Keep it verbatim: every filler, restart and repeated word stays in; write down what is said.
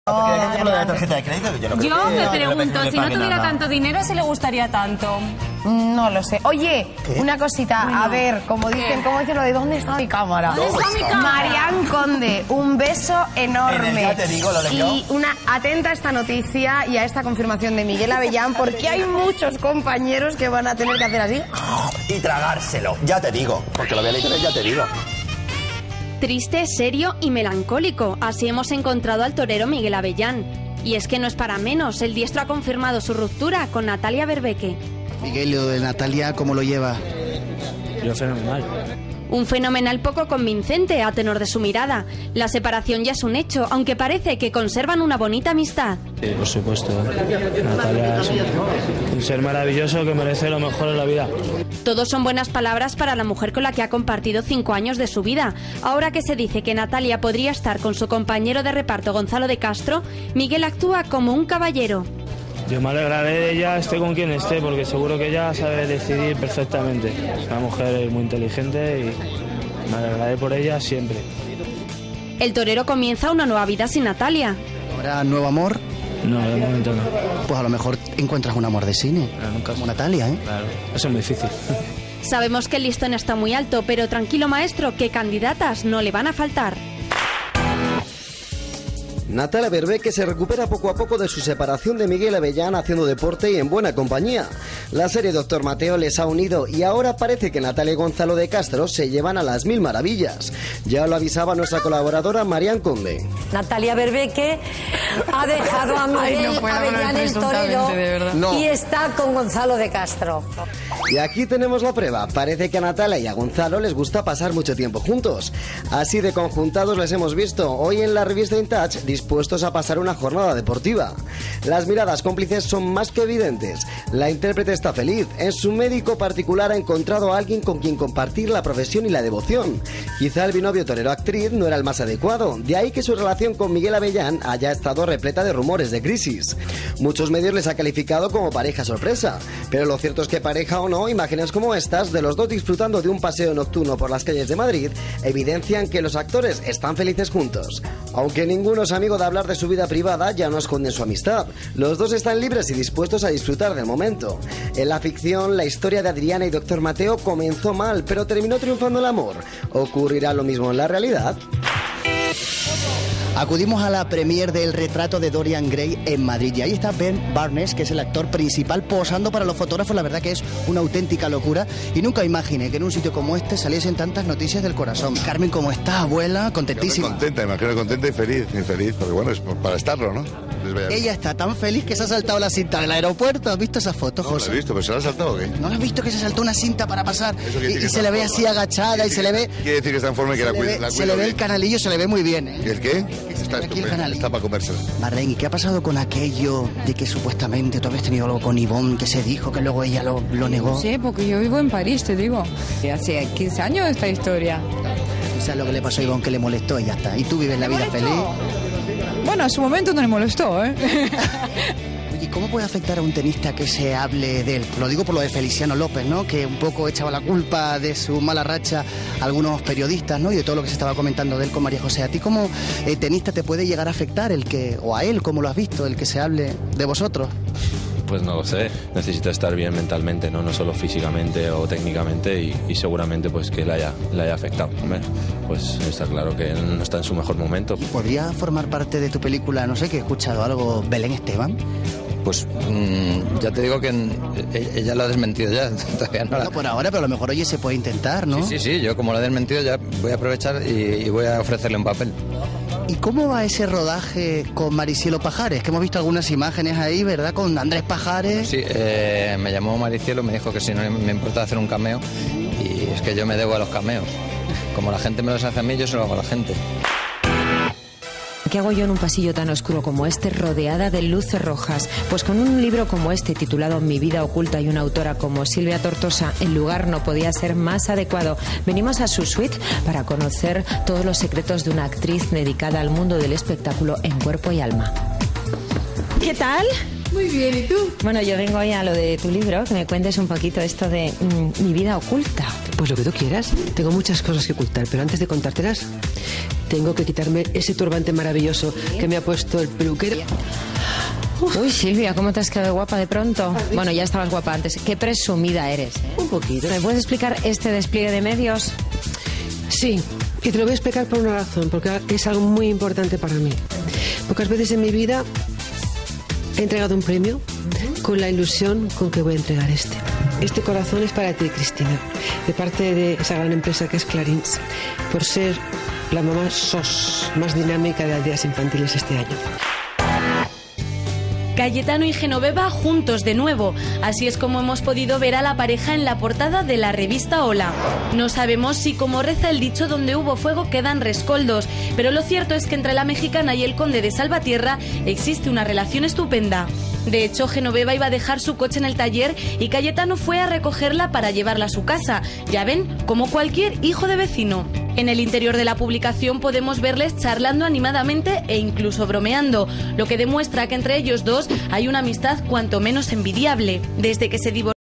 Porque hay gente con lo de la tarjeta de crédito que yo no creo Yo que- me no, pregunto, no le si no pague tuviera nada. tanto dinero, si le gustaría tanto. No lo sé. Oye, ¿Qué? una cosita, Bueno. a ver, como dicen, ¿cómo dicen lo de dónde está mi cámara? ¿Dónde está mi cámara? Marian Conde, un beso enorme. En el Ya te digo, lo leyó. Y una atenta a esta noticia y a esta confirmación de Miguel Avellán, porque hay muchos compañeros que van a tener que hacer así. Y tragárselo, ya te digo. Porque lo voy a leer, ya te digo. Triste, serio y melancólico. Así hemos encontrado al torero Miguel Avellán. Y es que no es para menos, el diestro ha confirmado su ruptura con Natalia Berbeque. Miguel, lo de Natalia, ¿cómo lo lleva? Yo fenomenal. Un fenomenal poco convincente a tenor de su mirada. La separación ya es un hecho, aunque parece que conservan una bonita amistad. Sí, por supuesto. Natalia es un, un ser maravilloso que merece lo mejor en la vida. Todos son buenas palabras para la mujer con la que ha compartido cinco años de su vida. Ahora que se dice que Natalia podría estar con su compañero de reparto Gonzalo de Castro, Miguel actúa como un caballero. Yo me alegraré de ella, esté con quien esté, porque seguro que ella sabe decidir perfectamente. Es una mujer muy inteligente y me alegraré por ella siempre. El torero comienza una nueva vida sin Natalia. ¿Habrá nuevo amor? No, de momento no. Pues a lo mejor encuentras un amor de cine. Pero nunca Como Natalia, ¿eh? Claro, eso es muy difícil. Sabemos que el listón está muy alto, pero tranquilo maestro, que candidatas no le van a faltar. Natalia Berbeque se recupera poco a poco de su separación de Miguel Avellán haciendo deporte y en buena compañía. La serie Doctor Mateo les ha unido y ahora parece que Natalia y Gonzalo de Castro se llevan a las mil maravillas. Ya lo avisaba nuestra colaboradora Marian Conde. Natalia Berbeque ha dejado a Miguel Ay, no puedo hablar Avellán el presuntamente, torero de verdad. No. y está con Gonzalo de Castro. Y aquí tenemos la prueba. Parece que a Natalia y a Gonzalo les gusta pasar mucho tiempo juntos. Así de conjuntados les hemos visto hoy en la revista In Touch, dispuestos a pasar una jornada deportiva. Las miradas cómplices son más que evidentes. La intérprete está feliz. En su médico particular ha encontrado a alguien con quien compartir la profesión y la devoción. Quizá el binomio torero-actriz no era el más adecuado. De ahí que su relación con Miguel Avellán haya estado repleta de rumores de crisis. Muchos medios les ha calificado como pareja sorpresa. Pero lo cierto es que pareja o no, imágenes como estas de los dos disfrutando de un paseo nocturno por las calles de Madrid evidencian que los actores están felices juntos. Aunque ninguno es amigo de hablar de su vida privada, ya no esconden su amistad. Los dos están libres y dispuestos a disfrutar del momento. En la ficción, la historia de Adriana y Doctor Mateo comenzó mal, pero terminó triunfando el amor. ¿Ocurrirá lo mismo en la realidad? Acudimos a la premier del retrato de Dorian Gray en Madrid y ahí está Ben Barnes, que es el actor principal, posando para los fotógrafos. La verdad que es una auténtica locura y nunca imaginé que en un sitio como este saliesen tantas noticias del corazón. Carmen, ¿cómo estás, abuela? Contentísima. Contenta, imagino contenta y feliz, y feliz, porque bueno, es para estarlo, ¿no? Ella está tan feliz que se ha saltado la cinta del aeropuerto. ¿Has visto esas fotos, No, lo José? he visto, pero ¿se la ha saltado o qué? ¿No lo has visto que se saltó una cinta para pasar Eso quiere y, decir y que se está le ve en así forma. agachada y se le ve... Quiere decir que está en forma y que Se la le cuida, ve, la se cuida le ve bien. el canalillo, se le ve muy bien, ¿eh? ¿Y el qué? Está Aquí el estupendo, canal. está para comérselo. Marlene, ¿y qué ha pasado con aquello de que supuestamente tú habías tenido algo con Ivonne, que se dijo que luego ella lo, lo negó? No sé, porque yo vivo en París, te digo. Y hace quince años esta historia. ¿Sabes lo que le pasó a Ivonne? Que le molestó y ya está. ¿Y tú vives la vida feliz? Bueno, a su momento no le molestó, ¿eh? Oye, ¿cómo puede afectar a un tenista que se hable de él? Lo digo por lo de Feliciano López, ¿no? Que un poco echaba la culpa de su mala racha a algunos periodistas, ¿no? Y de todo lo que se estaba comentando de él con María José. ¿A ti como eh, tenista te puede llegar a afectar el que, o a él, como lo has visto, el que se hable de vosotros? Pues no lo sé, necesita estar bien mentalmente, no, no solo físicamente o técnicamente y, y seguramente pues que le haya, le haya afectado. Hombre, pues está claro que no está en su mejor momento. ¿Podría formar parte de tu película, no sé, que he escuchado algo, Belén Esteban? Pues mmm, ya te digo que en, ella lo ha desmentido ya. Todavía no, la... no por ahora, pero a lo mejor oye se puede intentar, ¿no? Sí, sí, sí, yo como lo he desmentido ya voy a aprovechar y, y voy a ofrecerle un papel. ¿Y cómo va ese rodaje con Maricielo Pajares? Que hemos visto algunas imágenes ahí, ¿verdad? Con Andrés Pajares. Sí, eh, me llamó Maricielo, me dijo que si no me importa hacer un cameo y es que yo me debo a los cameos. Como la gente me los hace a mí, yo se lo hago a la gente. ¿Qué hago yo en un pasillo tan oscuro como este, rodeada de luces rojas? Pues con un libro como este, titulado Mi vida oculta, y una autora como Silvia Tortosa, el lugar no podía ser más adecuado. Venimos a su suite para conocer todos los secretos de una actriz dedicada al mundo del espectáculo en cuerpo y alma. ¿Qué tal? Muy bien, ¿y tú? Bueno, yo vengo hoy a lo de tu libro, que me cuentes un poquito esto de mm, mi vida oculta. Pues lo que tú quieras. Tengo muchas cosas que ocultar, pero antes de contártelas, tengo que quitarme ese turbante maravilloso que me ha puesto el peluquero. Uy, Silvia, ¿cómo te has quedado guapa de pronto? Bueno, ya estabas guapa antes. Qué presumida eres. Un poquito. ¿Me puedes explicar este despliegue de medios? Sí, y te lo voy a explicar por una razón, porque es algo muy importante para mí. Pocas veces en mi vida he entregado un premio con la ilusión con que voy a entregar este. Este corazón es para ti, Cristina, de parte de esa gran empresa que es Clarins, por ser la mamá sos más dinámica de aldeas infantiles este año. Cayetano y Genoveva juntos de nuevo. Así es como hemos podido ver a la pareja en la portada de la revista Hola. No sabemos si, como reza el dicho, donde hubo fuego quedan rescoldos, pero lo cierto es que entre la mexicana y el conde de Salvatierra existe una relación estupenda. De hecho, Genoveva iba a dejar su coche en el taller y Cayetano fue a recogerla para llevarla a su casa. Ya ven, como cualquier hijo de vecino. En el interior de la publicación podemos verles charlando animadamente e incluso bromeando, lo que demuestra que entre ellos dos hay una amistad cuanto menos envidiable. Desde que se divorciaron